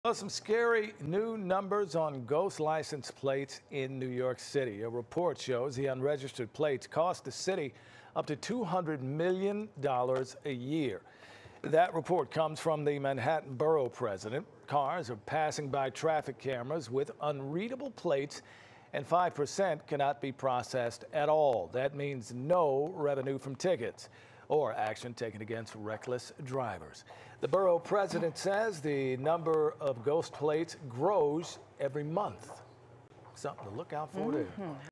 Well, some scary new numbers on ghost license plates in New York City. A report shows the unregistered plates cost the city up to $200 million a year. That report comes from the Manhattan Borough president. Cars are passing by traffic cameras with unreadable plates, and 5% cannot be processed at all. That means no revenue from tickets or action taken against reckless drivers. The borough president says the number of ghost plates grows every month. Something to look out for there.